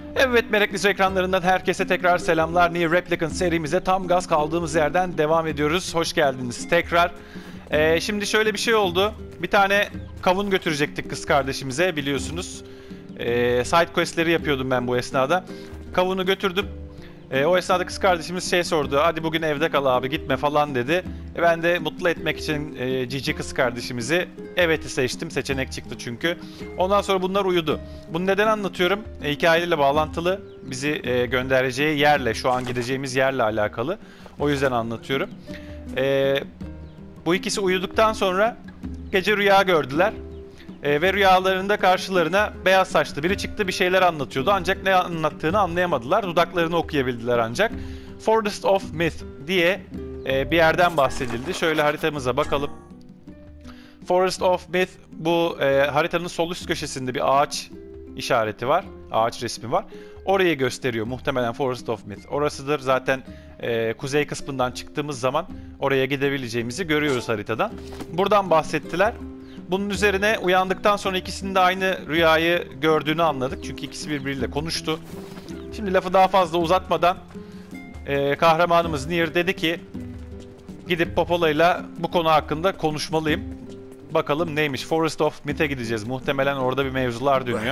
Evet, Meraklısı ekranlarından herkese tekrar selamlar. Nier Replicant serimize tam gaz kaldığımız yerden devam ediyoruz. Hoş geldiniz tekrar. Şimdi şöyle bir şey oldu. Bir tane kavun götürecektik kız kardeşimize, biliyorsunuz. Side questleri yapıyordum ben bu esnada. Kavunu götürdüm. O esnada kız kardeşimiz şey sordu. Hadi bugün evde kal abi, gitme falan dedi. Ben de mutlu etmek için cici kız kardeşimizi evet'i seçtim. Seçenek çıktı çünkü. Ondan sonra bunlar uyudu. Bunu neden anlatıyorum? Hikayeyle bağlantılı. Bizi göndereceği yerle, şu an gideceğimiz yerle alakalı. O yüzden anlatıyorum. Bu ikisi uyuduktan sonra gece rüya gördüler. Ve rüyalarında karşılarına beyaz saçlı biri çıktı, bir şeyler anlatıyordu. Ancak ne anlattığını anlayamadılar. Dudaklarını okuyabildiler ancak. Forest of Myth diye bir yerden bahsedildi. Şöyle haritamıza bakalım. Forest of Myth, bu haritanın sol üst köşesinde bir ağaç işareti var. Ağaç resmi var. Orayı gösteriyor. Muhtemelen Forest of Myth orasıdır. Zaten kuzey kısmından çıktığımız zaman oraya gidebileceğimizi görüyoruz haritadan. Buradan bahsettiler. Bunun üzerine uyandıktan sonra ikisinin de aynı rüyayı gördüğünü anladık. Çünkü ikisi birbiriyle konuştu. Şimdi lafı daha fazla uzatmadan kahramanımız Nier dedi ki gidip Popola'yla bu konu hakkında konuşmalıyım. Bakalım neymiş? Forest of Myth'e gideceğiz. Muhtemelen orada bir mevzular dönüyor.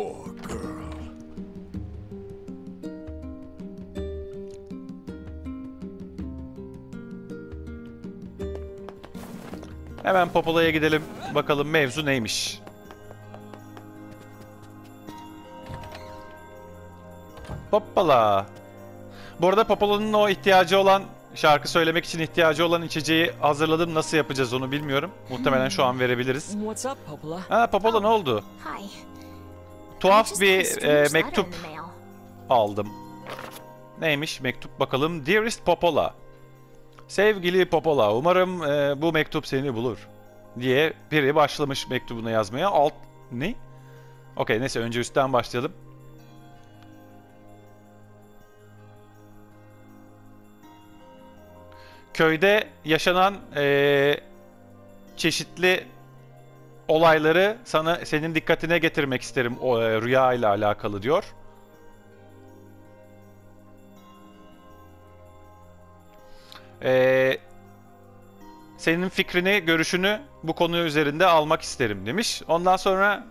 Hemen Popola'ya gidelim. Bakalım mevzu neymiş. Popola. Bu arada Popola'nın o ihtiyacı olan, şarkı söylemek için ihtiyacı olan içeceği hazırladım. Nasıl yapacağız onu bilmiyorum. Muhtemelen şu an verebiliriz. What's up, Popola? Ha, Popola ne oldu? Hi. Tuhaf bir mektup aldım. Neymiş mektup bakalım. Dearest Popola. Sevgili Popola, umarım bu mektup seni bulur diye biri başlamış mektubunu yazmaya. Ne? Okey, neyse önce üstten başlayalım. Köyde yaşanan çeşitli olayları senin dikkatine getirmek isterim, o rüya ile alakalı diyor. Senin fikrini, görüşünü bu konu üzerinde almak isterim demiş. Ondan sonra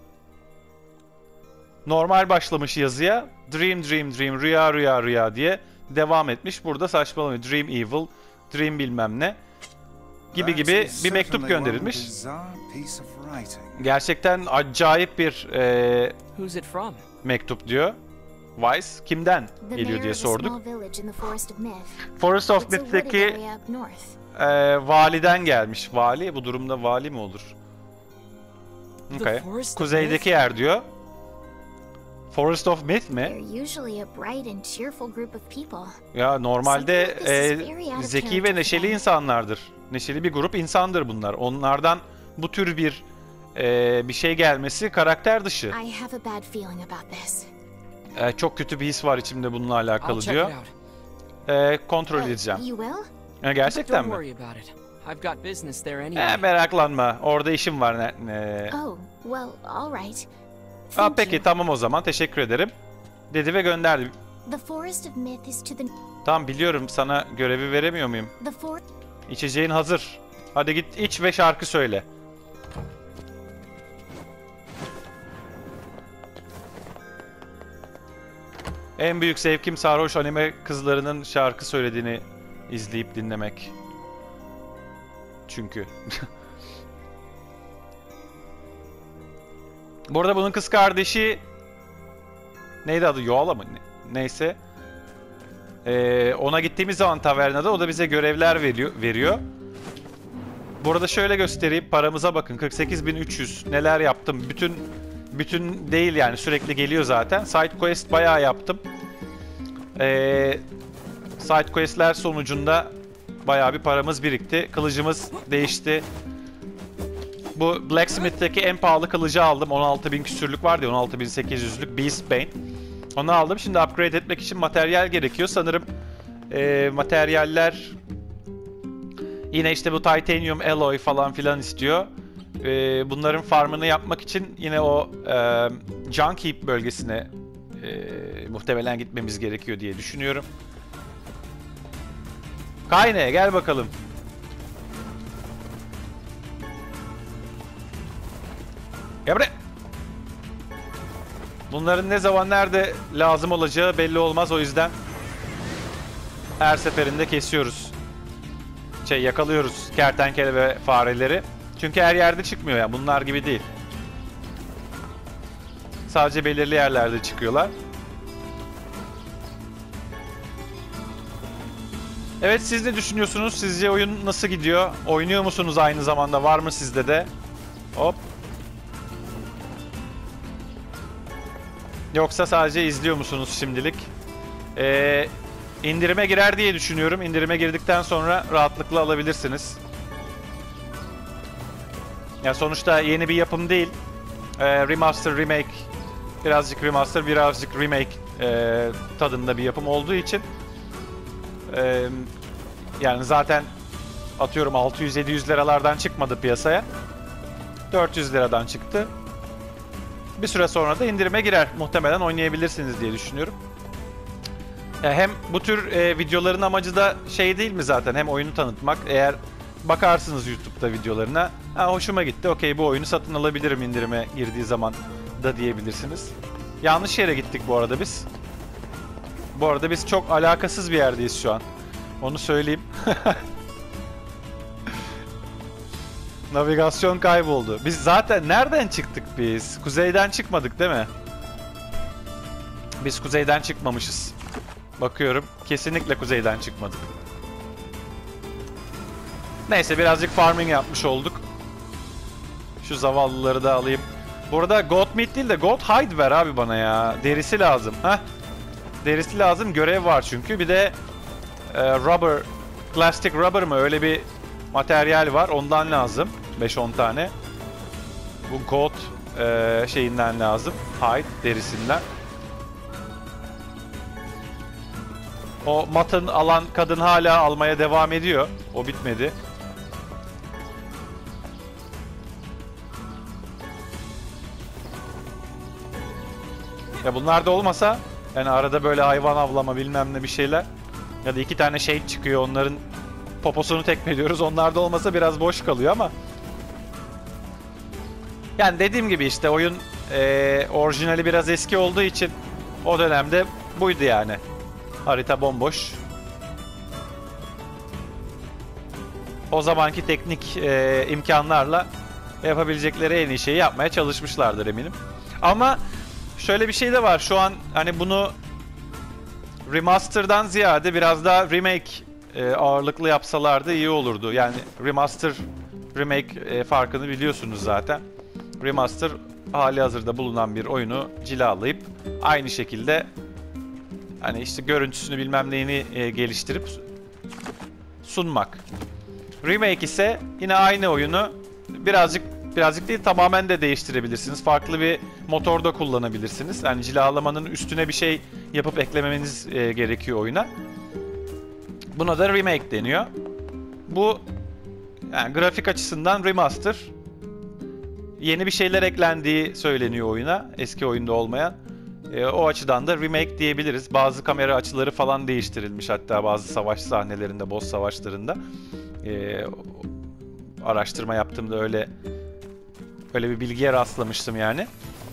normal başlamış yazıya. Dream, dream, dream, rüya, rüya, rüya diye devam etmiş. Burada saçmalamıyor. Dream evil, dream bilmem ne gibi gibi bir mektup gönderilmiş. Gerçekten acayip bir mektup diyor. Vice kimden geliyor diye sorduk. Forest of Myth'teki validen gelmiş. Vali, bu durumda vali mi olur? Okay. Kuzeydeki yer diyor. Forest of Myth mi? Ya normalde zeki ve neşeli insanlardır. Neşeli bir grup insandır bunlar. Onlardan bu tür bir şey gelmesi karakter dışı. Çok kötü bir his var içimde bununla alakalı diyor. Kontrol edeceğim. Gerçekten mi? Meraklanma. Orada işim var. Peki tamam o zaman. Teşekkür ederim. Dedi ve gönderdi. Tamam biliyorum, sana görevi veremiyor muyum? İçeceğin hazır. Hadi git iç ve şarkı söyle. En büyük zevkim sarhoş anime kızlarının şarkı söylediğini izleyip dinlemek. Çünkü. Bu arada bunun kız kardeşi neydi adı? Yoala mı? Neyse. Ona gittiğimiz zaman tavernada o da bize görevler veriyor. Burada şöyle göstereyim. Paramıza bakın. 48.300. Neler yaptım. Bütün değil yani, sürekli geliyor zaten. Side quest bayağı yaptım. Side questler sonucunda bayağı bir paramız birikti. Kılıcımız değişti. Bu Blacksmith'teki en pahalı kılıcı aldım. 16.000 küsürlük vardı ya, 16.800'lük Beastbane. Onu aldım. Şimdi upgrade etmek için materyal gerekiyor. Sanırım materyaller yine işte bu titanium alloy falan filan istiyor. Bunların farmını yapmak için yine o Junk Heap bölgesine muhtemelen gitmemiz gerekiyor diye düşünüyorum. Kayne gel bakalım. Gel buraya. Bunların ne zaman nerede lazım olacağı belli olmaz, o yüzden her seferinde kesiyoruz. Yakalıyoruz kertenkele ve fareleri. Çünkü her yerde çıkmıyor yani, bunlar gibi değil. Sadece belirli yerlerde çıkıyorlar. Evet, siz ne düşünüyorsunuz? Sizce oyun nasıl gidiyor? Oynuyor musunuz aynı zamanda? Var mı sizde de? Hop. Yoksa sadece izliyor musunuz şimdilik? İndirime girer diye düşünüyorum. İndirime girdikten sonra rahatlıkla alabilirsiniz. Ya sonuçta yeni bir yapım değil. Remaster, remake, birazcık remaster, birazcık remake tadında bir yapım olduğu için yani zaten atıyorum 600-700 liralardan çıkmadı piyasaya. 400 liradan çıktı. Bir süre sonra da indirime girer. Muhtemelen oynayabilirsiniz diye düşünüyorum. Hem bu tür videoların amacı da şey değil mi zaten? Hem oyunu tanıtmak. Eğer bakarsınız YouTube'da videolarına, ha, hoşuma gitti, okey, bu oyunu satın alabilirim indirime girdiği zaman da diyebilirsiniz. Yanlış yere gittik bu arada biz. Bu arada biz çok alakasız bir yerdeyiz şu an. Onu söyleyeyim. Navigasyon kayboldu. Biz zaten nereden çıktık biz? Kuzeyden çıkmadık değil mi? Biz kuzeyden çıkmamışız. Bakıyorum. Kesinlikle kuzeyden çıkmadık. Neyse, birazcık farming yapmış olduk. Şu zavallıları da alayım. Burada goat meat değil de goat hide ver abi bana ya. Derisi lazım. Heh. Derisi lazım. Görev var çünkü. Bir de rubber, plastic rubber mı? Öyle bir materyal var. Ondan lazım. 5-10 tane. Bu goat şeyinden lazım. Hide derisinden. O matın alan kadın hala almaya devam ediyor. O bitmedi. Ya bunlar da olmasa, yani arada böyle hayvan avlama bilmem ne bir şeyler, ya da 2 tane şey çıkıyor, onların poposunu tekmeliyoruz. Onlar da olmasa biraz boş kalıyor ama yani dediğim gibi işte oyun orijinali biraz eski olduğu için o dönemde buydu yani. Harita bomboş. O zamanki teknik imkanlarla yapabilecekleri en iyi şeyi yapmaya çalışmışlardır eminim. Ama şöyle bir şey de var. Şu an hani bunu remaster'dan ziyade biraz daha remake ağırlıklı yapsalardı iyi olurdu. Yani remaster, remake farkını biliyorsunuz zaten. Remaster hali hazırda bulunan bir oyunu cilalayıp aynı şekilde hani işte görüntüsünü bilmem neyini geliştirip sunmak. Remake ise yine aynı oyunu birazcık değil, tamamen de değiştirebilirsiniz. Farklı bir motorda kullanabilirsiniz. Yani cilalamanın üstüne bir şey yapıp eklememeniz gerekiyor oyuna. Buna da remake deniyor. Bu yani grafik açısından remaster. Yeni bir şeyler eklendiği söyleniyor oyuna, eski oyunda olmayan. O açıdan da remake diyebiliriz. Bazı kamera açıları falan değiştirilmiş, hatta bazı savaş sahnelerinde, boss savaşlarında. Araştırma yaptığımda öyle bir bilgiye rastlamıştım yani.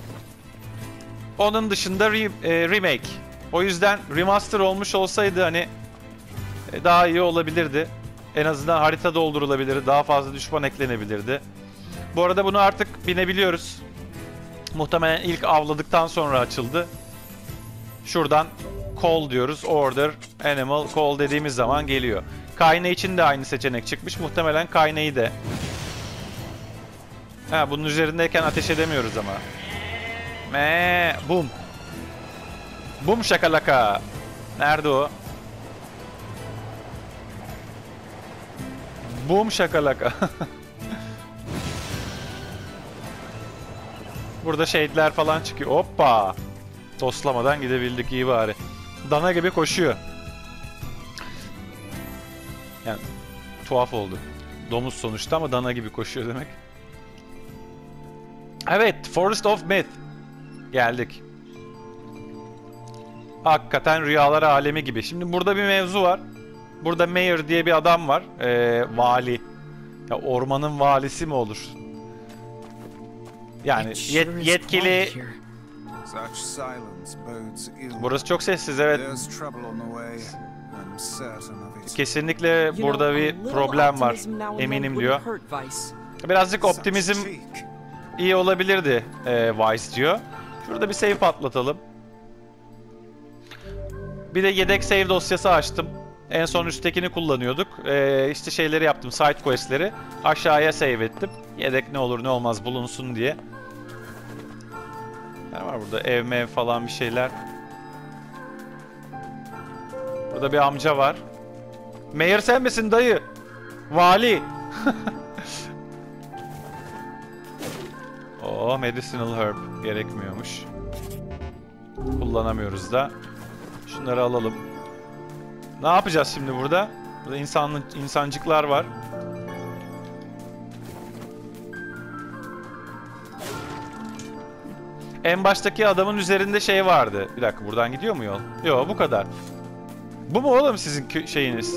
Onun dışında remake. O yüzden remaster olmuş olsaydı hani daha iyi olabilirdi. En azından harita doldurulabilirdi, daha fazla düşman eklenebilirdi. Bu arada bunu artık binebiliyoruz. Muhtemelen ilk avladıktan sonra açıldı. Şuradan call diyoruz. Order, animal, call dediğimiz zaman geliyor. Kayne için de aynı seçenek çıkmış. Muhtemelen Kayne'yi de. Ha, bunun üzerindeyken ateş edemiyoruz ama. Bum. Bum şakalaka. Nerede o? Bum şakalaka. Burada shade'ler falan çıkıyor. Hoppa. Toslamadan gidebildik, iyi bari. Dana gibi koşuyor. Yani tuhaf oldu. Domuz sonuçta ama dana gibi koşuyor demek. Evet, Forest of Myth. Geldik. Hakikaten rüyalar alemi gibi. Şimdi burada bir mevzu var. Burada Mayor diye bir adam var. Vali. Ya ormanın valisi mi olur? Yani yetkili... Burası çok sessiz, evet. Kesinlikle burada bir problem var. Eminim diyor. Birazcık optimizm iyi olabilirdi Vice diyor. Şurada bir save patlatalım. Bir de yedek save dosyası açtım. En son üsttekini kullanıyorduk. İşte şeyleri yaptım, side questleri. Aşağıya save ettim. Yedek ne olur ne olmaz bulunsun diye. Ne var burada? Ev mev falan bir şeyler. Burada bir amca var. Mayor sen misin dayı? Vali. Oh, medicinal herb. Gerekmiyormuş. Kullanamıyoruz da. Şunları alalım. Ne yapacağız şimdi burada? Burada insancıklar var. En baştaki adamın üzerinde şey vardı. Bir dakika, buradan gidiyor mu yol? Yok, bu kadar. Bu mu oğlum sizin şeyiniz?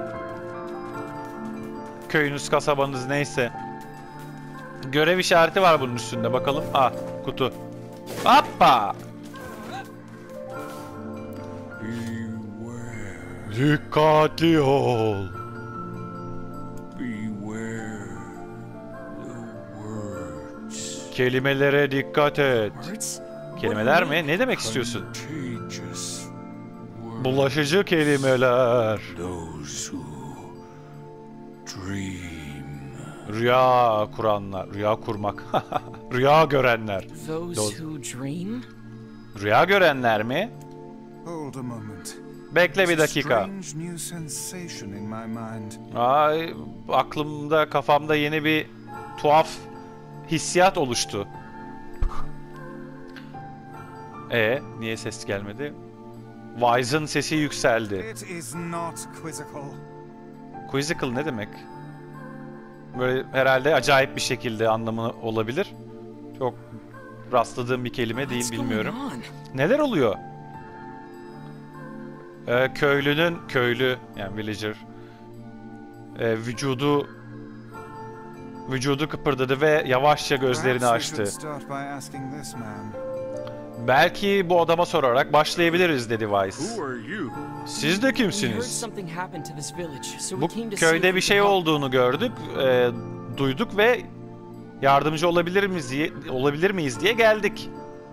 Köyünüz, kasabanız neyse. Görev işareti var bunun üstünde. Bakalım. Ah, kutu. Hoppa! Dikkatli ol. Kelimelere dikkat et. Kelimeler mi? Ne demek istiyorsun? Bulaşıcı kelimeler. Rüya kuranlar. Rüya kurmak. Rüya görenler. Rüya görenler mi? Bekle bir dakika. Ay, aklımda, kafamda yeni bir tuhaf hissiyat oluştu. Niye ses gelmedi? Wise'ın sesi yükseldi. Quizzical ne demek? Böyle herhalde acayip bir şekilde anlamı olabilir. Çok rastladığım bir kelime değil, bilmiyorum. Neler oluyor? Köylü yani villager vücudu kıpırdadı ve yavaşça gözlerini açtı. Belki bu adama sorarak başlayabiliriz dedi Vice. Siz de kimsiniz? Bu köyde bir şey olduğunu gördük, duyduk ve yardımcı olabilir miyiz diye geldik.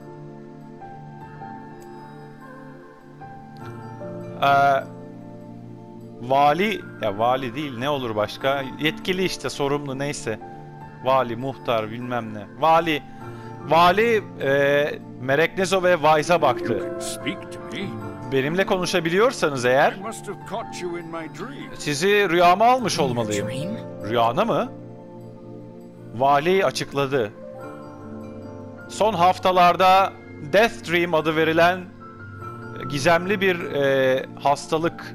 Vali değil, ne olur başka? Yetkili işte, sorumlu neyse. Vali, muhtar, bilmem ne. Vali Mereknezo ve Vice'a baktı. Benimle konuşabiliyorsanız eğer, sizi rüyama almış olmalıyım. Rüyana mı? Vali açıkladı. Son haftalarda Death Dream adı verilen gizemli bir hastalık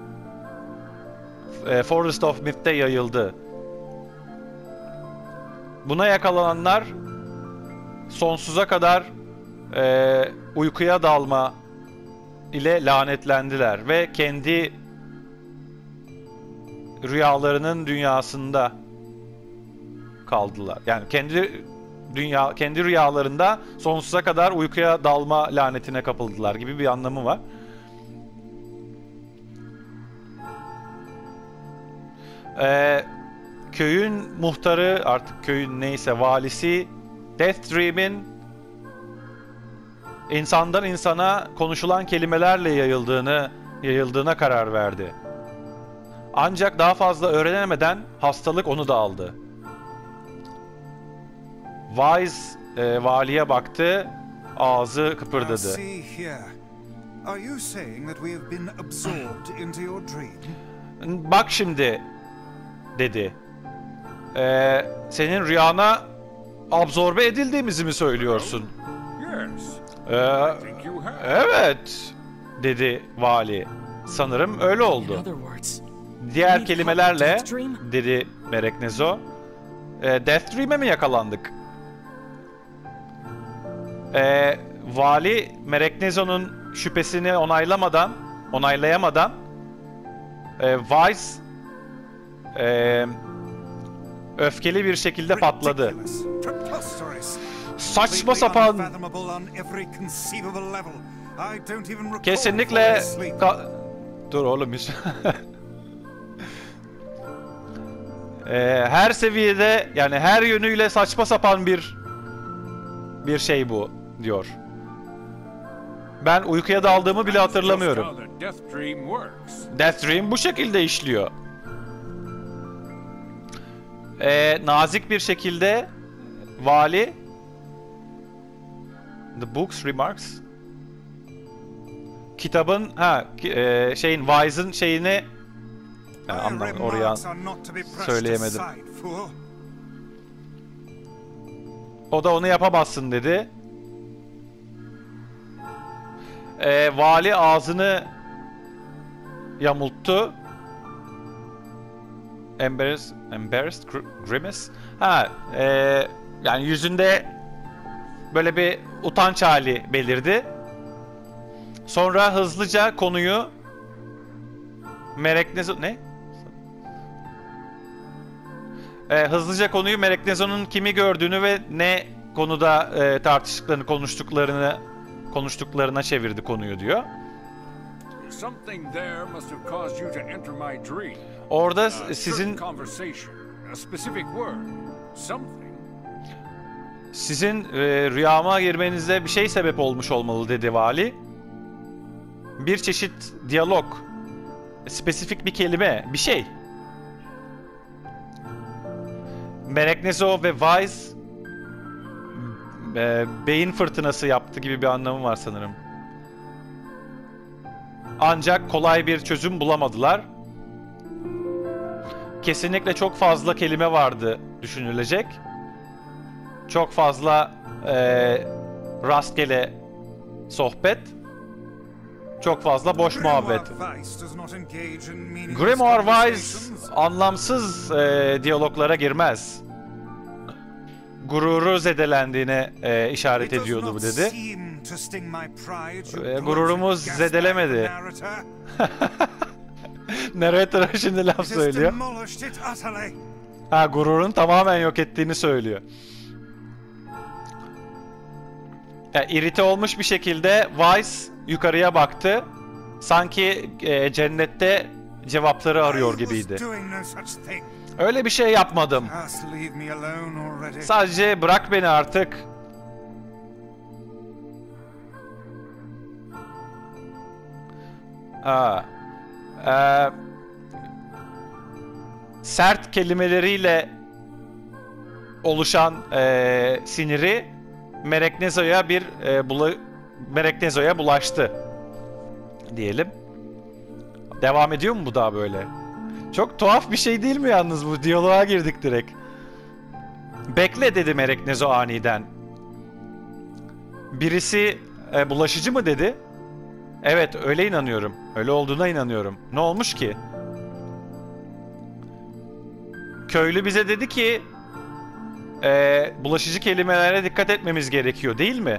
Forest of Myth'te yayıldı. Buna yakalananlar sonsuza kadar uykuya dalma ile lanetlendiler ve kendi rüyalarının dünyasında kaldılar. Yani kendi rüyalarında sonsuza kadar uykuya dalma lanetine kapıldılar gibi bir anlamı var. Köyün muhtarı, artık köyün neyse valisi, Death Dream'in insandan insana konuşulan kelimelerle yayıldığına karar verdi. Ancak daha fazla öğrenemeden hastalık onu da aldı. Wise valiye baktı, ağzı kıpırdadı. Bak şimdi, dedi. Senin rüyana absorbe edildiğimizi mi söylüyorsun? Evet, dedi vali. Sanırım öyle oldu. Diğer kelimelerle, dedi Mereknezo, Death Dream'e mi yakalandık? Vali Mereknezo'nun şüphesini onaylayamadan Wise öfkeli bir şekilde patladı. Saçma sapan. Kesinlikle dur oğlum. Her seviyede, yani her yönüyle saçma sapan bir şey bu diyor. Ben uykuya daldığımı bile hatırlamıyorum. Death Dream bu şekilde işliyor. Nazik bir şekilde vali The Book's Remarks kitabın şeyin Wise'ın şeyini oraya söyleyemedim. O da onu yapamazsın dedi. Vali ağzını yamulttu. Embarrassed grimace. Yani yüzünde böyle bir utanç hali belirdi. Sonra hızlıca konuyu hızlıca konuyu Mereknezo'nun kimi gördüğünü ve ne konuda tartıştıklarını, konuştuklarına çevirdi konuyu diyor. Orada sizin rüyama girmenize bir şey sebep olmuş olmalı dedi vali. Bir çeşit diyalog, spesifik bir kelime, bir şey. Mereknezo ve Wise beyin fırtınası yaptı gibi bir anlamı var sanırım. Ancak kolay bir çözüm bulamadılar. Kesinlikle çok fazla kelime vardı düşünülecek. Çok fazla rastgele sohbet. Çok fazla boş muhabbet. Grimoire Wise anlamsız diyaloglara girmez. Gururu zedelendiğine işaret ediyordu bu dedi. Gururumuz zedelemedi. Narrator şimdi laf söylüyor. Gururun tamamen yok ettiğini söylüyor. İrite olmuş bir şekilde Wise yukarıya baktı. Sanki cennette cevapları arıyor gibiydi. Öyle bir şey yapmadım. Sadece bırak beni artık. Sert kelimeleriyle oluşan siniri Mereknezo'ya bulaştı diyelim. Devam ediyor mu bu daha böyle? Çok tuhaf bir şey değil mi yalnız bu? Diyaloğa girdik direkt. Bekle dedi Mereknezo aniden. Birisi bulaşıcı mı dedi? Evet, öyle inanıyorum. Öyle olduğuna inanıyorum. Ne olmuş ki? Köylü bize dedi ki bulaşıcı kelimelere dikkat etmemiz gerekiyor, değil mi?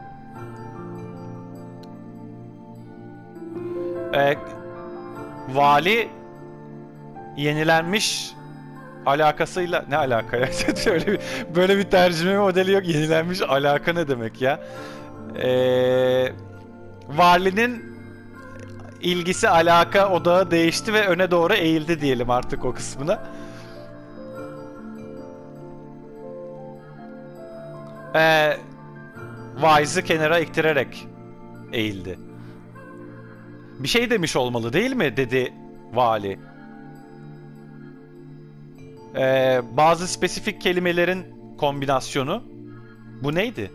Vali yenilenmiş alakasıyla, ne alaka ya? Böyle bir tercüme modeli yok. Yenilenmiş alaka ne demek ya? Valinin ilgisi, alaka odağı değişti ve öne doğru eğildi diyelim artık o kısmına. Wise'ı kenara iktirerek eğildi. Bir şey demiş olmalı değil mi? Dedi vali. Bazı spesifik kelimelerin kombinasyonu. Bu neydi?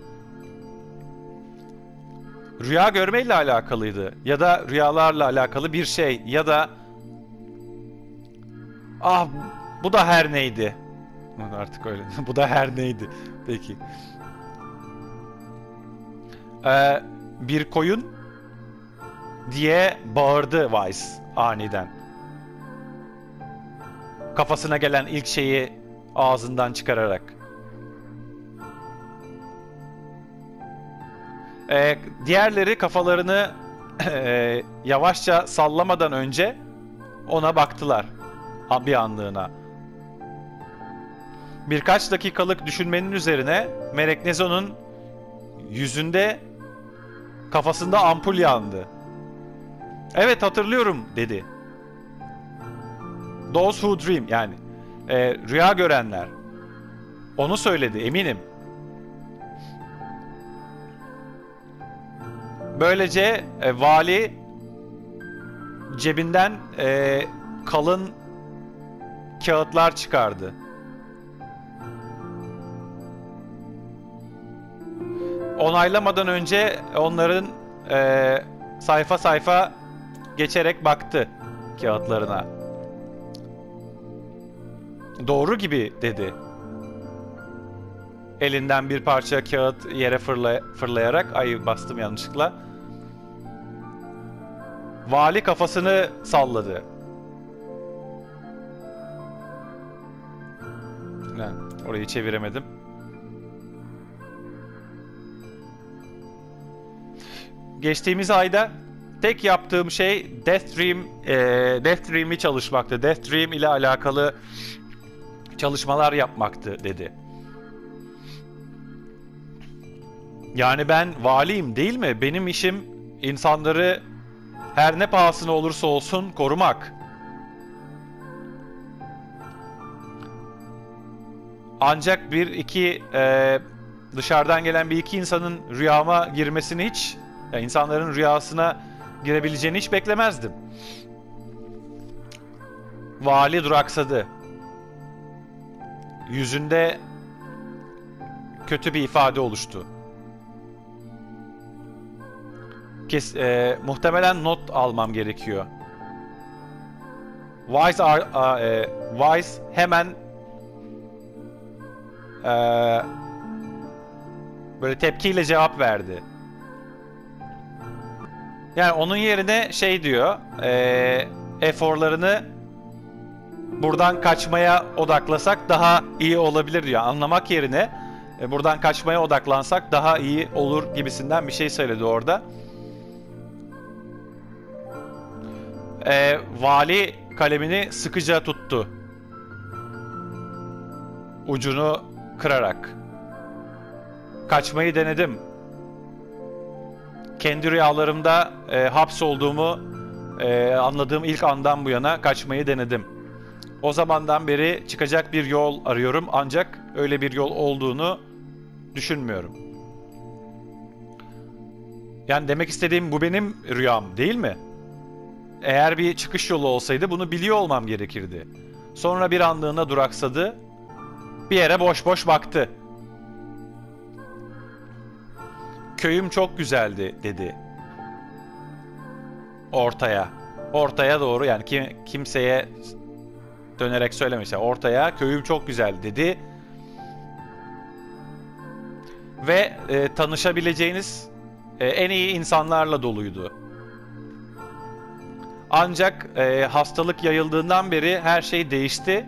Rüya görmeyle alakalıydı. Ya da rüyalarla alakalı bir şey. Ya da bu da her neydi. Artık öyle. Bu da her neydi. Peki. Bir koyun diye bağırdı Wise aniden. Kafasına gelen ilk şeyi ağzından çıkararak. Diğerleri kafalarını yavaşça sallamadan önce ona baktılar bir anlığına. Birkaç dakikalık düşünmenin üzerine Mereknezo'nun yüzünde, kafasında ampul yandı. "Evet, hatırlıyorum," dedi. "Those who dream," yani rüya görenler. Onu söyledi, eminim. Böylece vali cebinden kalın kağıtlar çıkardı. Onaylamadan önce onların sayfa sayfa geçerek baktı kağıtlarına. "Doğru gibi," dedi. Elinden bir parça kağıt yere fırlayarak, ay bastım yanlışlıkla. Vali kafasını salladı. Yani orayı çeviremedim. Geçtiğimiz ayda tek yaptığım şey Death Dream'i çalışmaktı. Death Dream ile alakalı çalışmalar yapmaktı, dedi. Yani ben valiyim, değil mi? Benim işim insanları her ne pahasına olursa olsun korumak. Ancak dışarıdan gelen bir iki insanın rüyama girmesini hiç, yani insanların rüyasına girebileceğini hiç beklemezdim. Vali duraksadı. Yüzünde kötü bir ifade oluştu. Muhtemelen not almam gerekiyor. Wise hemen böyle tepkiyle cevap verdi. Yani onun yerine şey diyor, eforlarını buradan kaçmaya odaklasak daha iyi olabilir diyor. Anlamak yerine buradan kaçmaya odaklansak daha iyi olur gibisinden bir şey söyledi orada. Vali kalemini sıkıca tuttu. Ucunu kırarak. "Kaçmayı denedim. Kendi rüyalarımda hapsolduğumu anladığım ilk andan bu yana kaçmayı denedim. O zamandan beri çıkacak bir yol arıyorum, ancak öyle bir yol olduğunu düşünmüyorum." Yani demek istediğim, bu benim rüyam, değil mi? Eğer bir çıkış yolu olsaydı bunu biliyor olmam gerekirdi. Sonra bir anlığına duraksadı. Bir yere boş boş baktı. "Köyüm çok güzeldi," dedi. Ortaya doğru, yani kimseye dönerek söylemiş. Ortaya, "Köyüm çok güzel," dedi. Ve tanışabileceğiniz en iyi insanlarla doluydu. Ancak hastalık yayıldığından beri her şey değişti.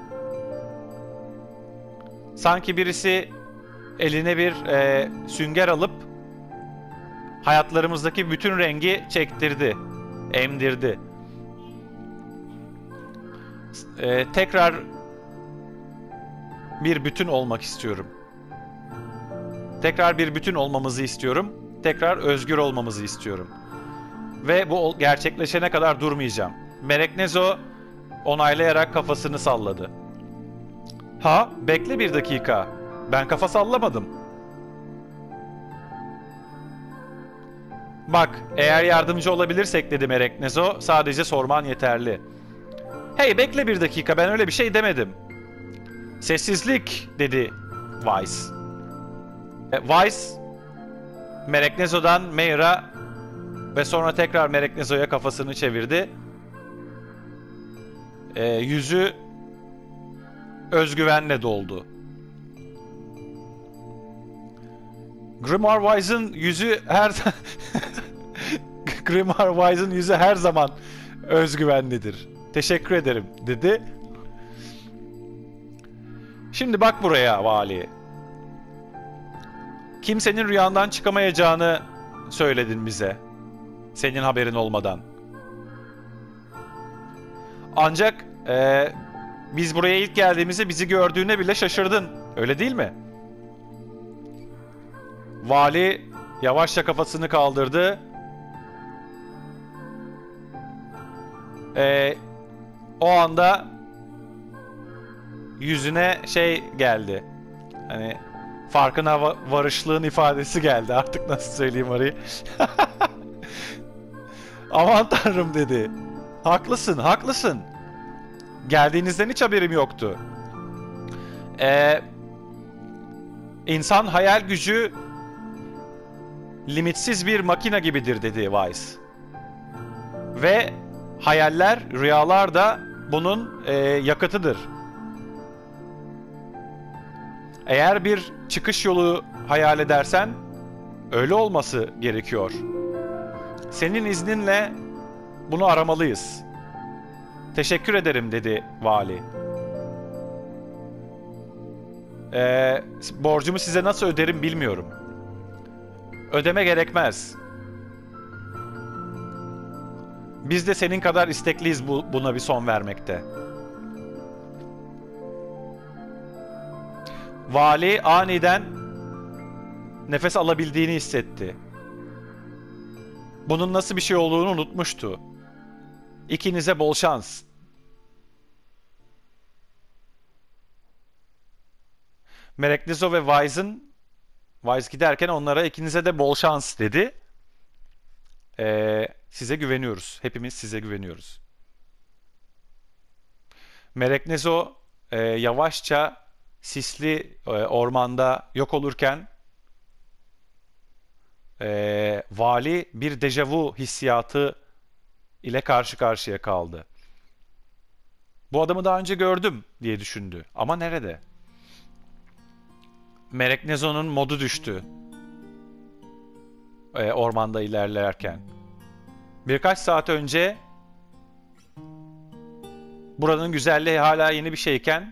Sanki birisi eline bir sünger alıp hayatlarımızdaki bütün rengi çektirdi, emdirdi. Tekrar bir bütün olmak istiyorum. Tekrar bir bütün olmamızı istiyorum. Tekrar özgür olmamızı istiyorum. Ve bu gerçekleşene kadar durmayacağım. Mereknezo onaylayarak kafasını salladı. "Ha, bekle bir dakika. Ben kafa sallamadım. Bak, eğer yardımcı olabilirsek," dedi Mereknezo, "sadece sorman yeterli." "Hey, bekle bir dakika, ben öyle bir şey demedim." "Sessizlik," dedi Weiss. Weiss, Mereknezo'dan Meyr'a ve sonra tekrar Mereknezo'ya kafasını çevirdi. Yüzü özgüvenle doldu. Grimoire Wise'ın yüzü Grimoire Wise'ın yüzü her zaman özgüvenlidir. "Teşekkür ederim," dedi. "Şimdi bak buraya vali. Kimsenin rüyandan çıkamayacağını söyledin bize. Senin haberin olmadan. Ancak biz buraya ilk geldiğimizde bizi gördüğüne bile şaşırdın. Öyle değil mi? Vali yavaşça kafasını kaldırdı. O anda yüzüne şey geldi. Hani farkına varışlığın ifadesi geldi. Artık nasıl söyleyeyim orayı? Aman tanrım dedi. Haklısın, haklısın. Geldiğinizden hiç haberim yoktu. İnsan hayal gücü limitsiz bir makine gibidir dedi Weiss. Ve hayaller, rüyalar da bunun yakıtıdır. Eğer bir çıkış yolu hayal edersen öyle olması gerekiyor. Senin izninle bunu aramalıyız. Teşekkür ederim dedi vali. Borcumu size nasıl öderim bilmiyorum. Ödeme gerekmez. Biz de senin kadar istekliyiz buna bir son vermekte. Vali aniden nefes alabildiğini hissetti. Bunun nasıl bir şey olduğunu unutmuştu. İkinize bol şans. Mereknizo ve Weiss giderken onlara ikinize de bol şans dedi. Size güveniyoruz. Hepimiz size güveniyoruz. Mereknizo yavaşça sisli ormanda yok olurken vali bir dejavu hissiyatı ile karşı karşıya kaldı. Bu adamı daha önce gördüm diye düşündü. Ama nerede? Mereknezo'nun modu düştü. Ormanda ilerlerken. Birkaç saat önce buranın güzelliği hala yeni bir şeyken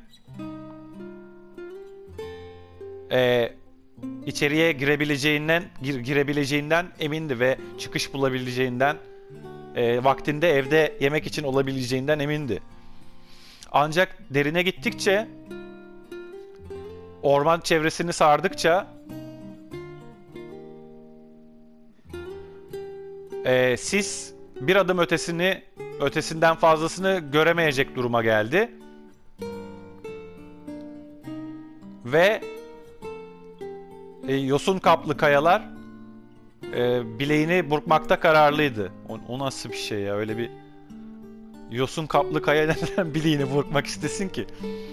içeriye girebileceğinden emindi ve çıkış bulabileceğinden vaktinde evde yemek için olabileceğinden emindi. Ancak derine gittikçe orman çevresini sardıkça sis bir adım ötesinden fazlasını göremeyecek duruma geldi. Ve yosun kaplı kayalar bileğini burkmakta kararlıydı. O nasıl bir şey ya? Öyle bir yosun kaplı kaya neden bileğini burkmak istesin ki?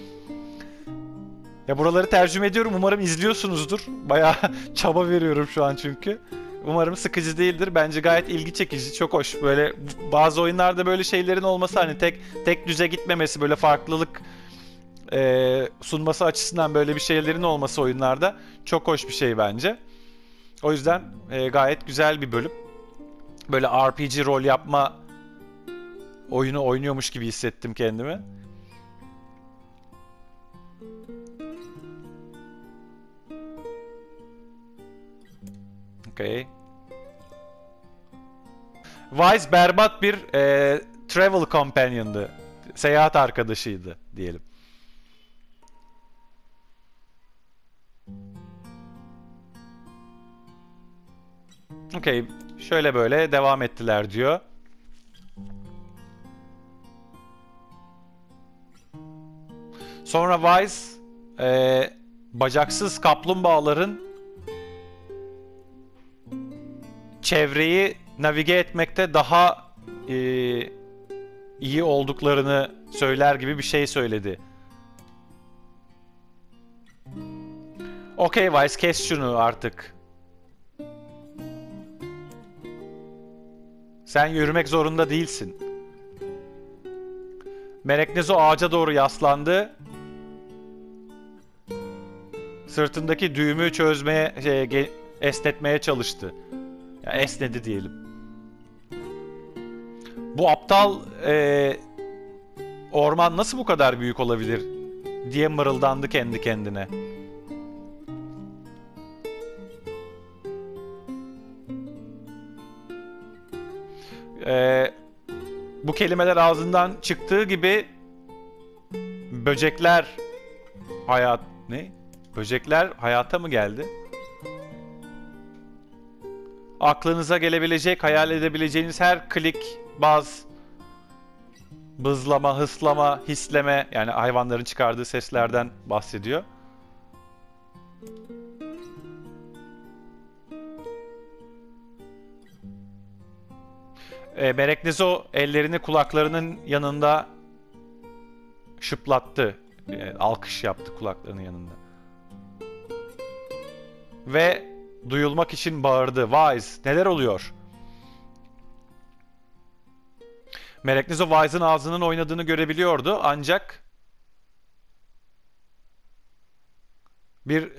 Ya buraları tercüme ediyorum. Umarım izliyorsunuzdur. Bayağı çaba veriyorum şu an çünkü. Umarım sıkıcı değildir. Bence gayet ilgi çekici, çok hoş. Böyle bazı oyunlarda böyle şeylerin olması, hani tek düze gitmemesi, böyle farklılık sunması açısından böyle bir şeylerin olması oyunlarda çok hoş bir şey bence. O yüzden gayet güzel bir bölüm. Böyle RPG rol yapma oyunu oynuyormuş gibi hissettim kendimi. Okay. Weiss berbat bir travel companion'dı. Seyahat arkadaşıydı diyelim. Okay, şöyle böyle devam ettiler diyor. Sonra Weiss bacaksız kaplumbağaların çevreyi navige etmekte daha iyi olduklarını söyler gibi bir şey söyledi. Okay Weiss, kes şunu artık. Sen yürümek zorunda değilsin. Mereknezo ağaca doğru yaslandı. Sırtındaki düğümü esnetmeye çalıştı. Ya esnedi diyelim. Bu aptal orman nasıl bu kadar büyük olabilir diye mırıldandı kendi kendine. bu kelimeler ağzından çıktığı gibi böcekler Böcekler hayata mı geldi? Aklınıza gelebilecek, hayal edebileceğiniz her klik, baz, bızlama, hıslama, hisleme, yani hayvanların çıkardığı seslerden bahsediyor. Mereknezo ellerini kulaklarının yanında şıplattı. Alkış yaptı kulaklarının yanında. Ve duyulmak için bağırdı. Wise, neler oluyor? Mereknezo Wise'ın ağzının oynadığını görebiliyordu ancak bir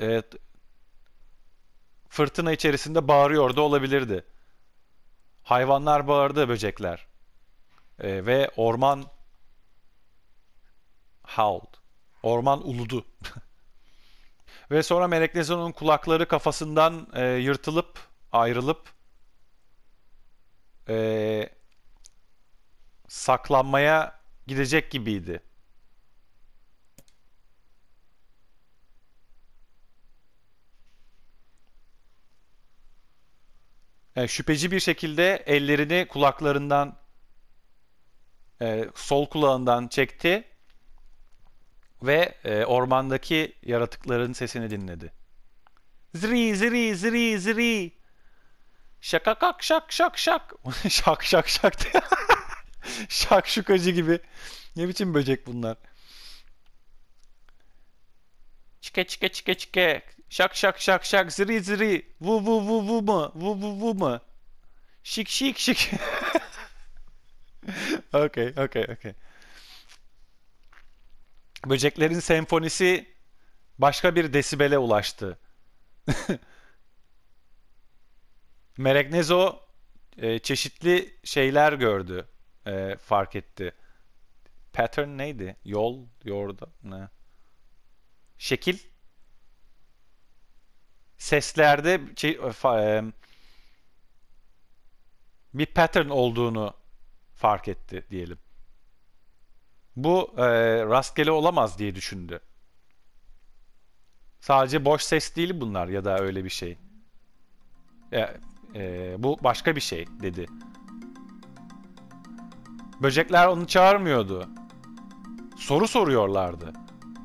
fırtına içerisinde bağırıyordu olabilirdi. Hayvanlar bağırdı, böcekler. Ve orman howled. Orman uludu. Ve sonra Mereknezo'nun kulakları kafasından yırtılıp, ayrılıp saklanmaya gidecek gibiydi. Şüpheci bir şekilde ellerini kulaklarından, sol kulağından çekti ve ormandaki yaratıkların sesini dinledi. Zri zri zri zri. Şakakak şak şak şak. Şak şak şak. Şakşukacı gibi. Ne biçim böcek bunlar? Çike çike çike çike. Şak şak şak şak. Zri zri. Vu vu vu vu mu? Vu vu vu mu? Şik şik şik. Okay, okay, okay. Böceklerin senfonisi başka bir desibele ulaştı. Mereknezo çeşitli şeyler gördü, fark etti. Pattern neydi? Yol, yorda, ne? Şekil. Seslerde bir pattern olduğunu fark etti diyelim. Bu rastgele olamaz diye düşündü. Sadece boş ses değil bunlar ya da öyle bir şey. Bu başka bir şey dedi. Böcekler onu çağırmıyordu. Soru soruyorlardı.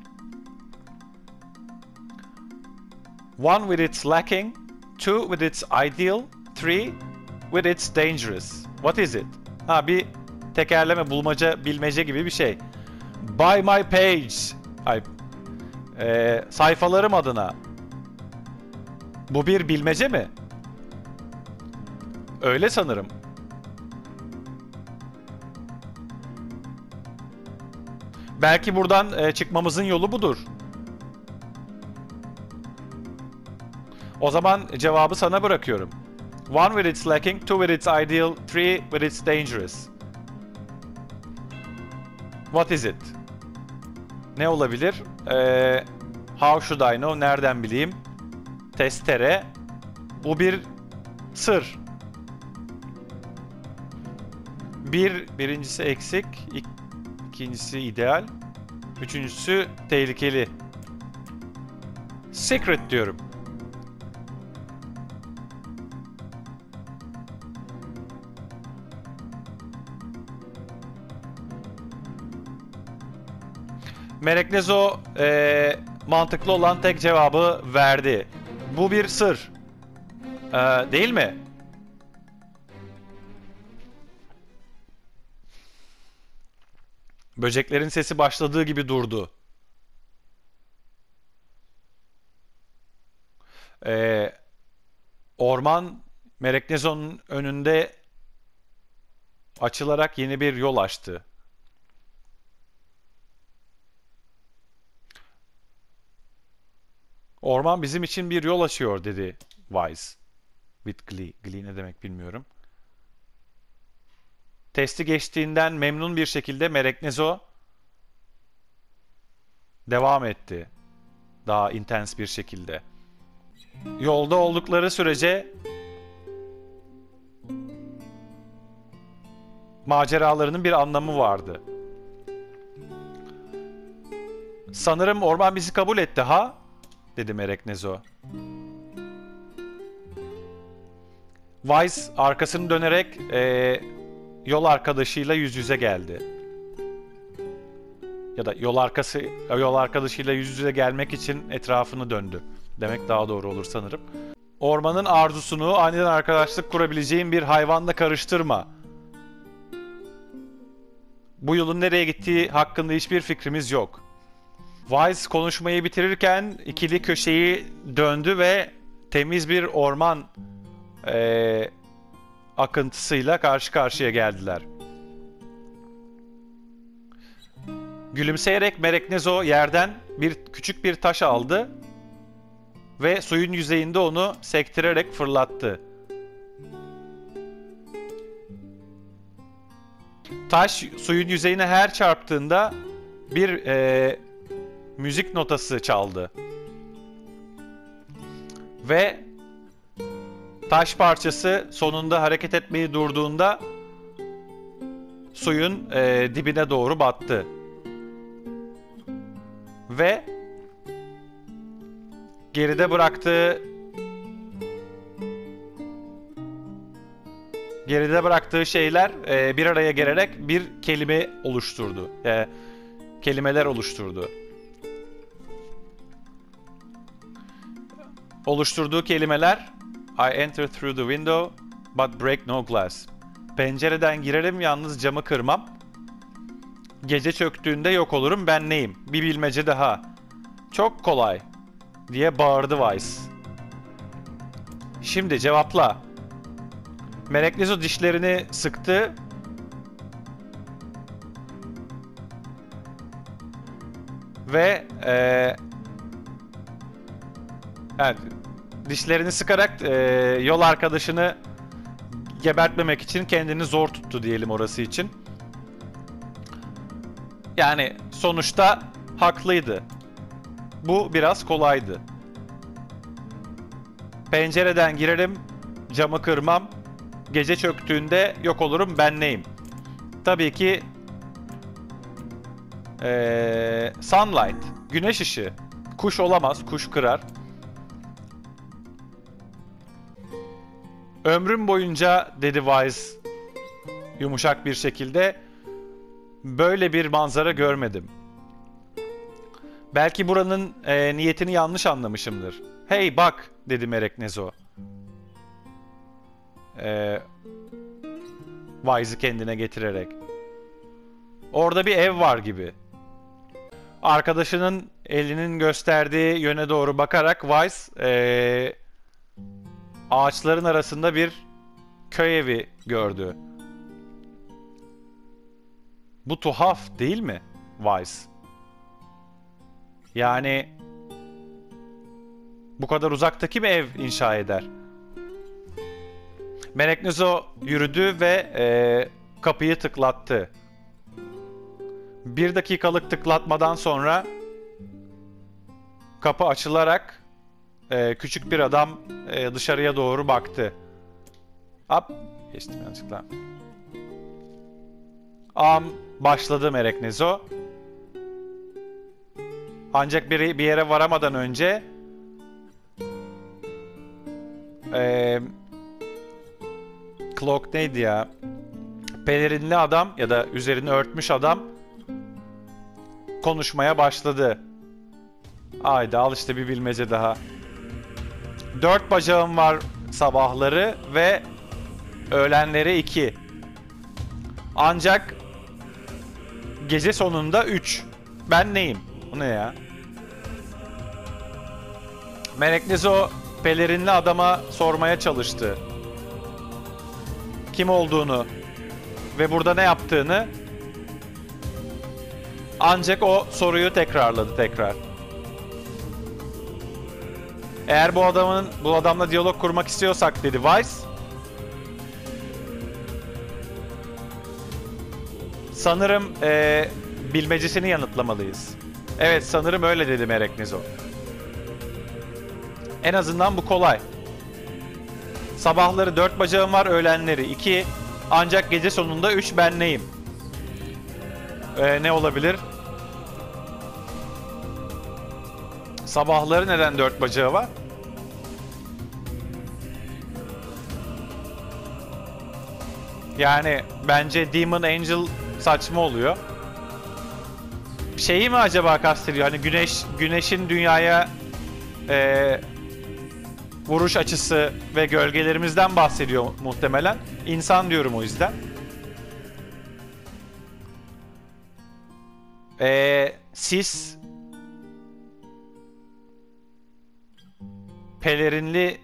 One with its lacking, two with its ideal, three with its dangerous. What is it? Ha, bir tekerleme, bulmaca, bilmece gibi bir şey. By my page. Sayfalarım adına. Bu bir bilmece mi? Öyle sanırım. Belki buradan çıkmamızın yolu budur. O zaman cevabı sana bırakıyorum. One with its lacking, two with its ideal, three with its dangerous. What is it? Ne olabilir? How should I know? Nereden bileyim? Testere. Bu bir sır. Birincisi eksik, ikincisi ideal, üçüncüsü tehlikeli. Secret diyorum. Mereknezo mantıklı olan tek cevabı verdi. Bu bir sır. Değil mi? Böceklerin sesi başladığı gibi durdu. Orman Mereknezo'nun önünde açılarak yeni bir yol açtı. Orman bizim için bir yol açıyor dedi Wise. With glee. Glee ne demek bilmiyorum. Testi geçtiğinden memnun bir şekilde Mereknezo devam etti. Daha intens bir şekilde. Yolda oldukları sürece maceralarının bir anlamı vardı. Sanırım orman bizi kabul etti ha? Dedi Mereknezo. Wise arkasını dönerek yol arkadaşıyla yüz yüze geldi. Ya da yol arkadaşıyla yüz yüze gelmek için etrafını döndü. Demek daha doğru olur sanırım. Ormanın arzusunu aniden arkadaşlık kurabileceğin bir hayvanla karıştırma. Bu yolun nereye gittiği hakkında hiçbir fikrimiz yok. Wise konuşmayı bitirirken ikili köşeyi döndü ve temiz bir orman akıntısıyla karşı karşıya geldiler. Gülümseyerek Mereknezo yerden küçük bir taş aldı ve suyun yüzeyinde onu sektirerek fırlattı. Taş suyun yüzeyine her çarptığında bir müzik notası çaldı. Ve taş parçası sonunda hareket etmeyi durduğunda suyun dibine doğru battı. Ve geride bıraktığı şeyler bir araya gelerek bir kelime oluşturdu. Kelimeler oluşturdu. Oluşturduğu kelimeler: I enter through the window but break no glass. Pencereden girerim yalnız camı kırmam. Gece çöktüğünde yok olurum, ben neyim? Bir bilmece daha. Çok kolay diye bağırdı Wise. Şimdi cevapla. Mereknezo dişlerini sıktı. Ve evet, dişlerini sıkarak yol arkadaşını gebertmemek için kendini zor tuttu diyelim orası için. Yani sonuçta haklıydı. Bu biraz kolaydı. Pencereden girerim, camı kırmam. Gece çöktüğünde yok olurum, ben neyim? Tabii ki sunlight, güneş ışığı. Kuş olamaz, kuş kırar. Ömrüm boyunca, dedi Wise yumuşak bir şekilde, böyle bir manzara görmedim. Belki buranın niyetini yanlış anlamışımdır. Hey bak, dedi Mereknezo. Wise'ı kendine getirerek. Orada bir ev var gibi. Arkadaşının elinin gösterdiği yöne doğru bakarak Wise ağaçların arasında bir köy evi gördü. Bu tuhaf değil mi Wise? Yani bu kadar uzaktaki bir ev inşa eder. Mereknezo yürüdü ve kapıyı tıklattı. 1 dakikalık tıklatmadan sonra kapı açılarak küçük bir adam dışarıya doğru baktı. Hop, geçtim yanlışlıkla. Başladı Mereknezo. Ancak bir yere varamadan önce Cloak neydi ya? Pelerinli adam ya da üzerini örtmüş adam konuşmaya başladı. Haydi al işte bir bilmece daha. 4 bacağım var sabahları ve öğlenleri 2. Ancak gece sonunda 3. Ben neyim? Bu ne ya? Mereknezo pelerinli adama sormaya çalıştı. Kim olduğunu ve burada ne yaptığını. Ancak o soruyu tekrarladı tekrar. Eğer bu adamla diyalog kurmak istiyorsak, dedi Wise, sanırım bilmecesini yanıtlamalıyız. Evet, sanırım öyle, dedi Mereknezo. En azından bu kolay. Sabahları 4 bacağım var, öğlenleri 2. Ancak gece sonunda 3 ben neyim? Ne olabilir? Sabahları neden 4 bacağı var? Yani bence Demon Angel saçma oluyor. Şeyi mi acaba kastediyor? Hani güneşin dünyaya vuruş açısı ve gölgelerimizden bahsediyor muhtemelen. İnsan diyorum o yüzden. Sis pelerinli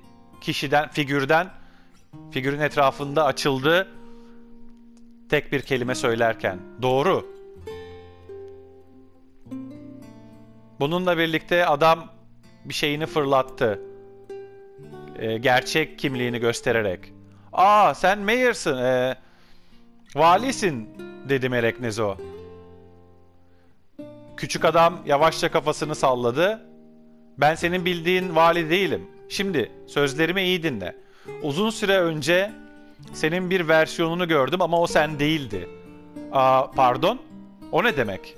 figürün etrafında açıldı tek bir kelime söylerken. Doğru. Bununla birlikte adam bir şeyini fırlattı. Gerçek kimliğini göstererek. "Aa, sen mayor'sın, valisin," dedi Mereknezo. Küçük adam yavaşça kafasını salladı. "Ben senin bildiğin vali değilim. Şimdi sözlerimi iyi dinle. Uzun süre önce senin bir versiyonunu gördüm ama o sen değildi." "Aa, pardon? O ne demek?"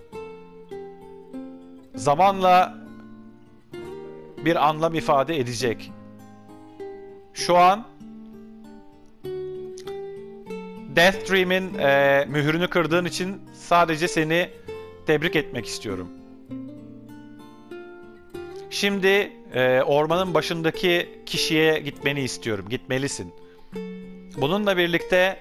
"Zamanla bir anlam ifade edecek. Şu an Death Dream'in mührünü kırdığın için sadece seni tebrik etmek istiyorum. Şimdi ormanın başındaki kişiye gitmeni istiyorum. Gitmelisin. Bununla birlikte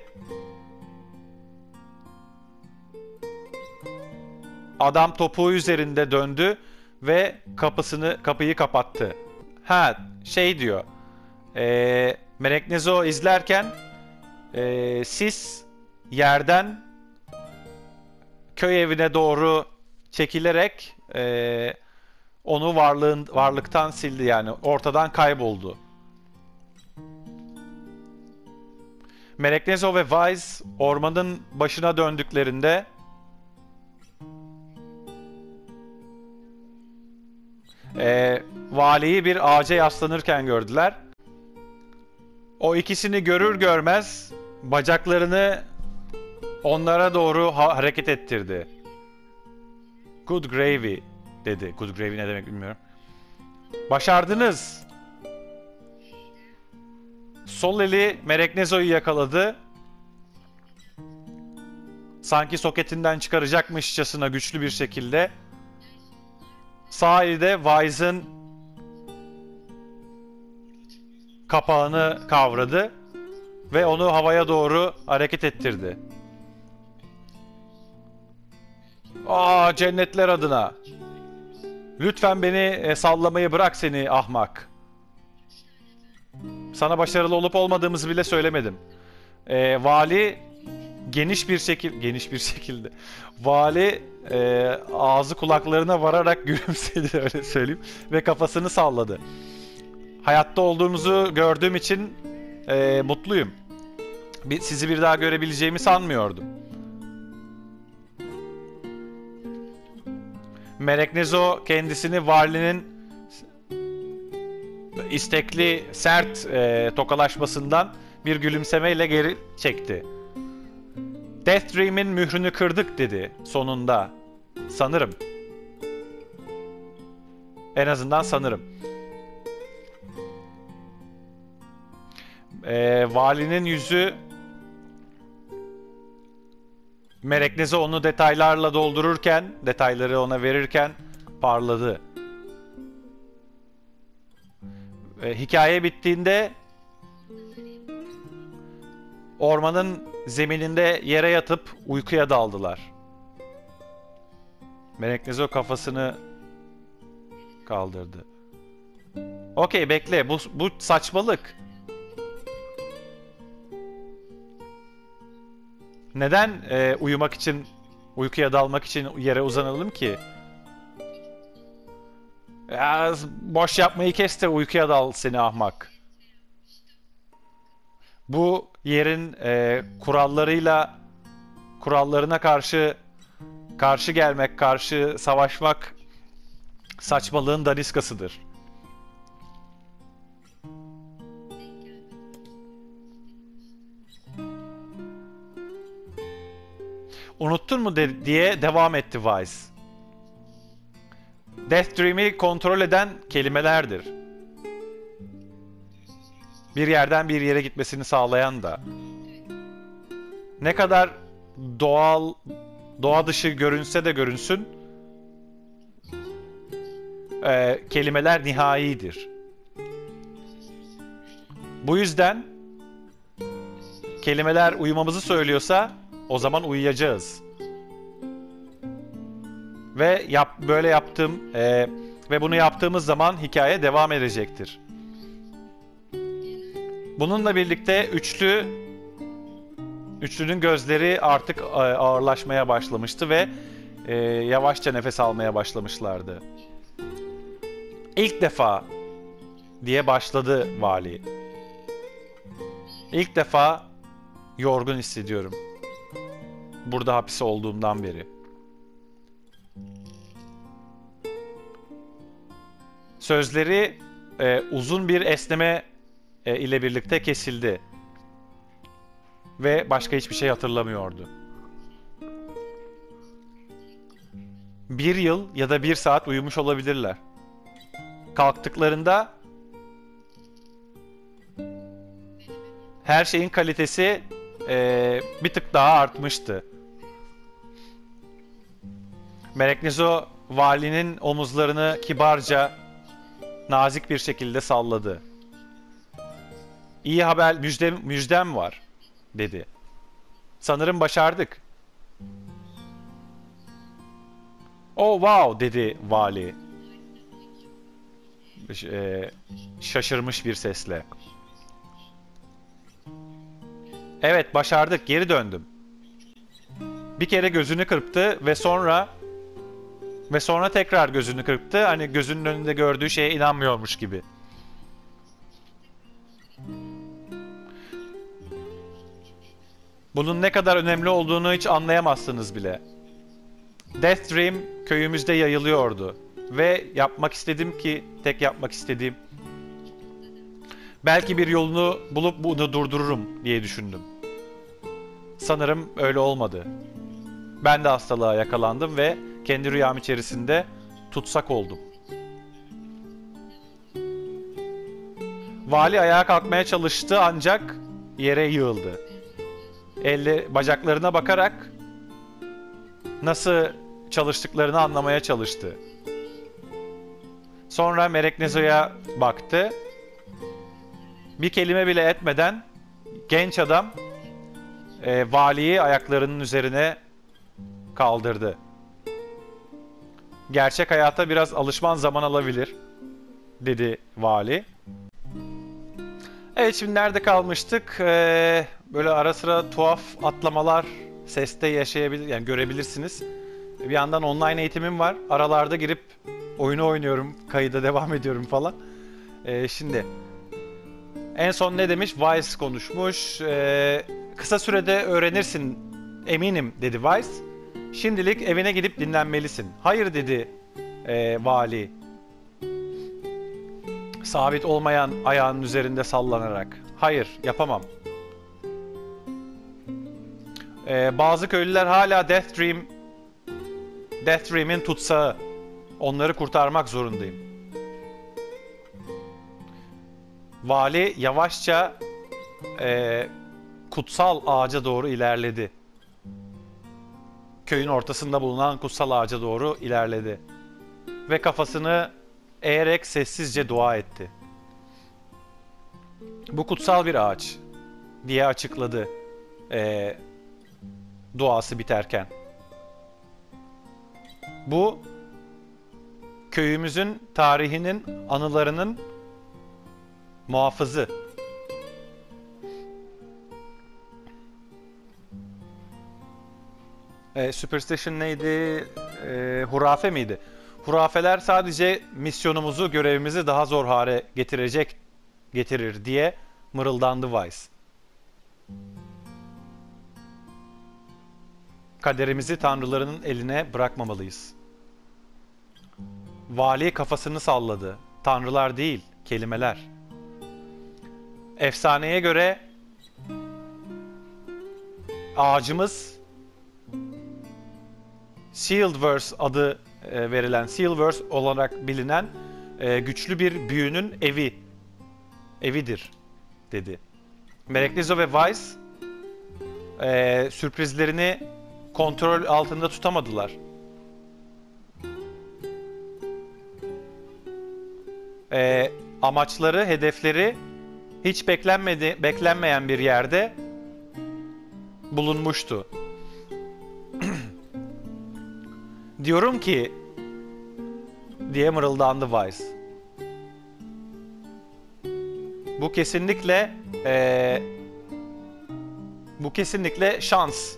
adam topuğu üzerinde döndü ve kapıyı kapattı. Ha, şey diyor. Mereknezo izlerken siz yerden köy evine doğru çekilerek onu varlıktan sildi, yani ortadan kayboldu. Mereknezo ve Wise ormanın başına döndüklerinde valiyi bir ağaca yaslanırken gördüler. O ikisini görür görmez bacaklarını onlara doğru hareket ettirdi. "Good gravy," dedi. Good gravy ne demek bilmiyorum. "Başardınız." Sol eli Mereknezo'yu yakaladı. Sanki soketinden çıkaracakmışçasına güçlü bir şekilde. Sağ eli de Wise'ın kapağını kavradı ve onu havaya doğru hareket ettirdi. "Aa, cennetler adına. Lütfen beni sallamayı bırak seni ahmak. Sana başarılı olup olmadığımızı bile söylemedim." Vali geniş bir şekilde. Vali ağzı kulaklarına vararak gülümsedi, öyle söyleyeyim, ve kafasını salladı. "Hayatta olduğunuzu gördüğüm için mutluyum. Sizi bir daha görebileceğimi sanmıyordum." Mereknezo kendisini valinin istekli, sert tokalaşmasından bir gülümsemeyle geri çekti. "Death Dream'in mührünü kırdık," dedi sonunda. "Sanırım. En azından sanırım." Valinin yüzü, Mereknezo onu detaylarla doldururken, detayları ona verirken parladı. Hikaye bittiğinde ormanın zemininde yere yatıp uykuya daldılar. Mereknezo kafasını kaldırdı. "Okey, bekle. Bu saçmalık. Neden uyumak için, uykuya dalmak için yere uzanalım ki? Ya, boş yapmayı kes de uykuya dal seni ahmak. Bu yerin kurallarına karşı gelmek, karşı savaşmak saçmalığın daniskasıdır." Unuttun mu diye devam etti Wise. Death Dream'i kontrol eden kelimelerdir. Bir yerden bir yere gitmesini sağlayan da. Ne kadar doğal, doğa dışı görünse de görünsün, kelimeler nihaidir. Bu yüzden kelimeler uyumamızı söylüyorsa o zaman uyuyacağız. Ve böyle yaptım ve bunu yaptığımız zaman hikaye devam edecektir. Bununla birlikte üçlünün gözleri artık ağırlaşmaya başlamıştı ve yavaşça nefes almaya başlamışlardı. İlk defa diye başladı vali. İlk defa yorgun hissediyorum. Burada hapis olduğumdan beri. Sözleri uzun bir esneme ile birlikte kesildi. Ve başka hiçbir şey hatırlamıyordu. 1 yıl ya da 1 saat uyumuş olabilirler. Kalktıklarında her şeyin kalitesi bir tık daha artmıştı. Mereknezo valinin omuzlarını kibarca, nazik bir şekilde salladı. İyi haber, müjdem var, dedi. Sanırım başardık. Oh wow, dedi vali. Şaşırmış bir sesle. Evet, başardık, geri döndüm. Bir kere gözünü kırptı ve sonra tekrar gözünü kırptı. Hani gözünün önünde gördüğü şeye inanmıyormuş gibi. Bunun ne kadar önemli olduğunu hiç anlayamazsınız bile. Death Dream köyümüzde yayılıyordu. Ve tek yapmak istediğim, belki bir yolunu bulup bunu durdururum diye düşündüm. Sanırım öyle olmadı. Ben de hastalığa yakalandım ve kendi rüyam içerisinde tutsak oldum. Vali ayağa kalkmaya çalıştı ancak yere yığıldı. Bacaklarına bakarak nasıl çalıştıklarını anlamaya çalıştı. Sonra Mereknezo'ya baktı. Bir kelime bile etmeden genç adam valiyi ayaklarının üzerine kaldırdı. Gerçek hayata biraz alışman zaman alabilir, dedi vali. Evet, şimdi nerede kalmıştık? Böyle ara sıra tuhaf atlamalar seste yani görebilirsiniz. Bir yandan online eğitimim var. Aralarda girip oyunu oynuyorum, kayıda devam ediyorum falan. Şimdi en son ne demiş? Wise konuşmuş. Kısa sürede öğrenirsin eminim, dedi Wise. Şimdilik evine gidip dinlenmelisin. Hayır, dedi vali. Sabit olmayan ayağının üzerinde sallanarak. Hayır, yapamam. Bazı köylüler hala Death Dream'in tutsağı. Onları kurtarmak zorundayım. Vali yavaşça kutsal ağaca doğru ilerledi. Köyün ortasında bulunan kutsal ağaca doğru ilerledi. Ve kafasını eğerek sessizce dua etti. Bu kutsal bir ağaç, diye açıkladı duası biterken. Bu köyümüzün tarihinin, anılarının muhafızı. Superstition neydi? Hurafe miydi? Hurafeler sadece misyonumuzu, görevimizi daha zor hale getirir diye mırıldandı Wise. Kaderimizi tanrılarının eline bırakmamalıyız. Vali kafasını salladı. Tanrılar değil, kelimeler. Efsaneye göre ağacımız Sealedverse adı verilen, Sealedverse olarak bilinen güçlü bir büyünün evidir dedi. Mereknizo ve Weiss sürprizlerini kontrol altında tutamadılar. Amaçları, hedefleri hiç beklenmeyen bir yerde bulunmuştu. Diyorum ki diye mırıldandı Weiss. Bu kesinlikle şans.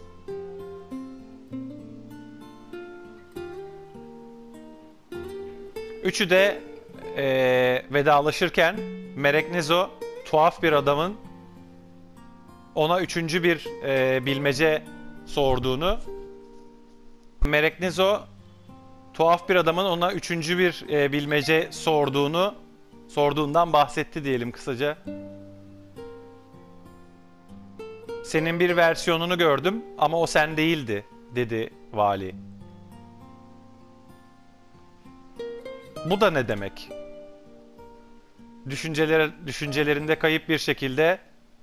Üçü de vedalaşırken Mereknizo tuhaf bir adamın ona üçüncü bir bilmece sorduğunu, Mereknizo tuhaf bir adamın ona üçüncü bir bilmece sorduğundan bahsetti diyelim kısaca. Senin bir versiyonunu gördüm ama o sen değildi, dedi vali. Bu da ne demek? Düşüncelerinde kayıp bir şekilde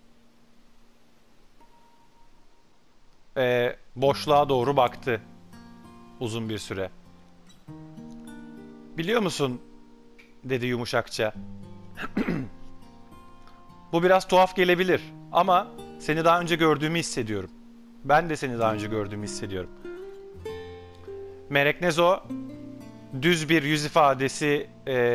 boşluğa doğru baktı uzun bir süre. Biliyor musun? Dedi yumuşakça. Bu biraz tuhaf gelebilir ama seni daha önce gördüğümü hissediyorum. Ben de seni daha önce gördüğümü hissediyorum. Mereknizo düz bir yüz ifadesi,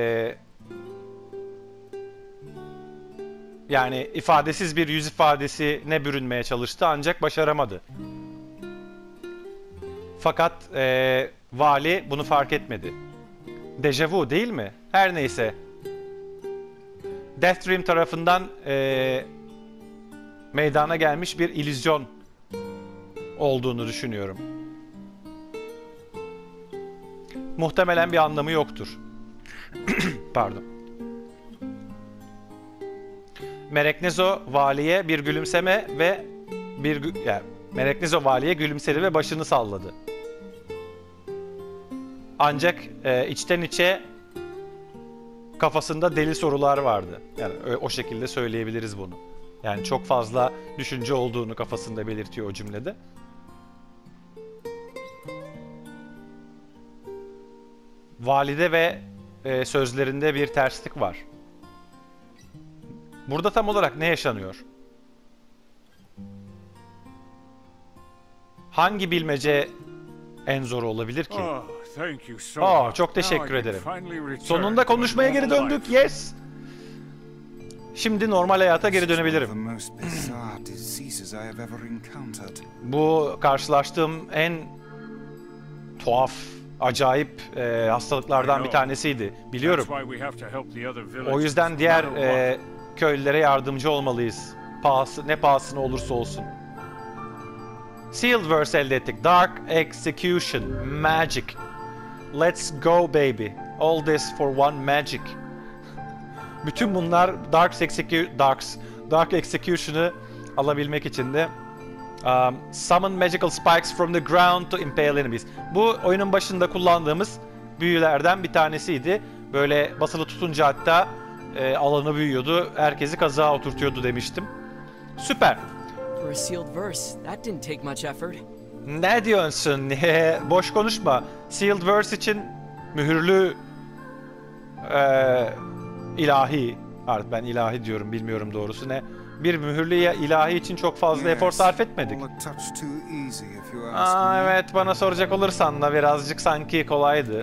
yani ifadesiz bir yüz ifadesine bürünmeye çalıştı ancak başaramadı. Fakat vali bunu fark etmedi. Dejavu değil mi? Her neyse. Deathstream tarafından meydana gelmiş bir illüzyon olduğunu düşünüyorum. Muhtemelen bir anlamı yoktur. Pardon. Mereknizo valiye bir gülümseme ve Mereknizo valiye gülümsedi ve başını salladı. Ancak içten içe kafasında deli sorular vardı. Yani o şekilde söyleyebiliriz bunu. Yani çok fazla düşünce olduğunu kafasında belirtiyor o cümlede. Valide ve sözlerinde bir terslik var. Burada tam olarak ne yaşanıyor? Hangi bilmece en zoru olabilir ki? Çok teşekkür ederim. Sonunda konuşmaya geri döndük. Yes. Şimdi normal hayata geri dönebilirim. Bu karşılaştığım en tuhaf, acayip hastalıklardan bir tanesiydi. Biliyorum. O yüzden diğer köylülere yardımcı olmalıyız. Ne pahasına olursa olsun. Sealedverse elde ettik. Dark Execution. Magic. Let's go baby. All this for one magic. Bütün bunlar Dark Execution'ı alabilmek için de summon magical spikes from the ground to impale enemies. Bu oyunun başında kullandığımız büyülerden bir tanesiydi. Böyle basılı tutunca hatta alanı büyüyordu. Herkesi kazığa oturtuyordu demiştim. Süper. For a sealed verse, that didn't take much effort. Ne diyorsun? Boş konuşma. Sealed verse için mühürlü ilahi, artık ben ilahi diyorum, bilmiyorum doğrusu ne. Bir mühürlü ilahi için çok fazla efor sarf etmedik. Evet, bana soracak olursan da birazcık sanki kolaydı.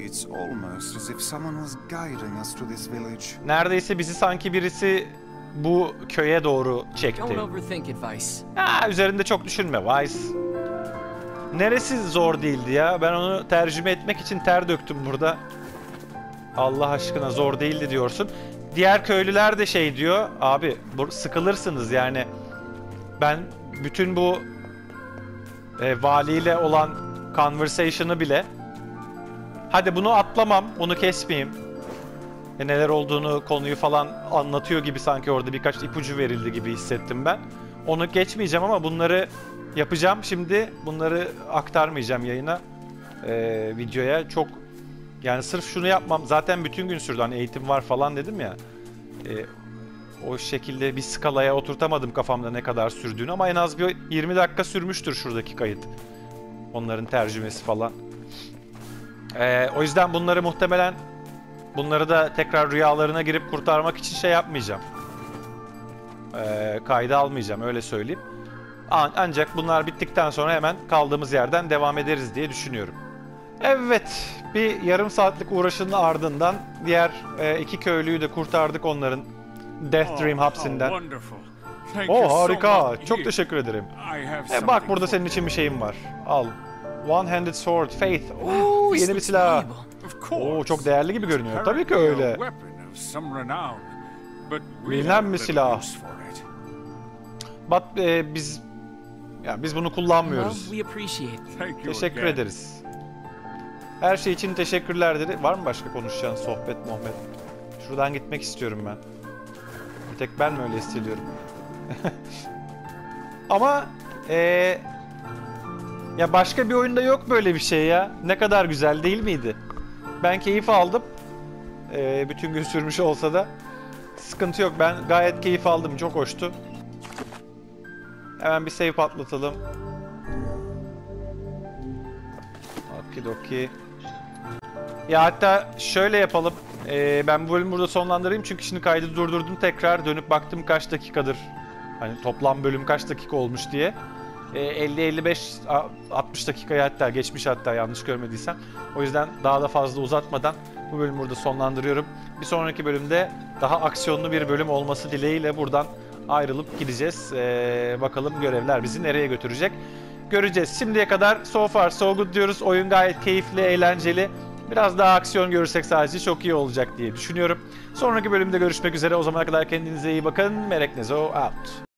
Neredeyse bizi sanki birisi bu köye doğru çekti. Üzerinde çok düşünme Weiss. Neresi zor değildi ya? Ben onu tercüme etmek için ter döktüm burada. Allah aşkına zor değildi diyorsun. Diğer köylüler de şey diyor. Abi sıkılırsınız yani. Ben bütün bu valiyle olan conversation'ı bile, hadi bunu atlamam, bunu kesmeyeyim. Neler olduğunu, konuyu falan anlatıyor gibi sanki orada birkaç ipucu verildi gibi hissettim ben. Onu geçmeyeceğim ama bunları yapacağım. Şimdi bunları aktarmayacağım yayına. videoya. Çok yani sırf şunu yapmam zaten bütün gün sürdü. Hani eğitim var falan dedim ya. O şekilde bir skalaya oturtamadım kafamda ne kadar sürdüğünü ama en az bir 20 dakika sürmüştür şuradaki kayıt. Onların tercümesi falan. O yüzden bunları da tekrar rüyalarına girip kurtarmak için şey yapmayacağım. Kayda almayacağım, öyle söyleyeyim. Ancak bunlar bittikten sonra hemen kaldığımız yerden devam ederiz diye düşünüyorum. Evet, bir yarım saatlik uğraşının ardından diğer iki köylüyü de kurtardık onların Death Dream hapsinden. Harika, çok teşekkür ederim. Bak burada senin için bir şeyim var. Al. One-handed sword, Faith. Yeni bir silah. Çok değerli gibi görünüyor. Tabii ki öyle. Bilinen bir silah. Biz bunu kullanmıyoruz. Teşekkür ederiz. Her şey için teşekkürler dedi. Var mı başka konuşacağın sohbet muhabbet? Şuradan gitmek istiyorum ben. Bir tek ben mi öyle hissediyorum? Ama ya başka bir oyunda yok böyle bir şey ya. Ne kadar güzel değil miydi? Ben keyif aldım. Bütün gün sürmüş olsa da. Sıkıntı yok. Ben gayet keyif aldım. Çok hoştu. Hemen bir save patlatalım. Okidoki. Ya hatta şöyle yapalım. Ben bu bölümü burada sonlandırayım çünkü şimdi kaydı durdurdum, tekrar dönüp baktım kaç dakikadır. Hani toplam bölüm kaç dakika olmuş diye. 50-55-60 dakikaya hatta geçmiş, hatta yanlış görmediysem. O yüzden daha da fazla uzatmadan bu bölümü burada sonlandırıyorum. Bir sonraki bölümde daha aksiyonlu bir bölüm olması dileğiyle buradan ayrılıp gideceğiz. Bakalım görevler bizi nereye götürecek. Göreceğiz. Şimdiye kadar so far so good diyoruz. Oyun gayet keyifli, eğlenceli. Biraz daha aksiyon görürsek sadece çok iyi olacak diye düşünüyorum. Sonraki bölümde görüşmek üzere. O zamana kadar kendinize iyi bakın. Mereknezo out.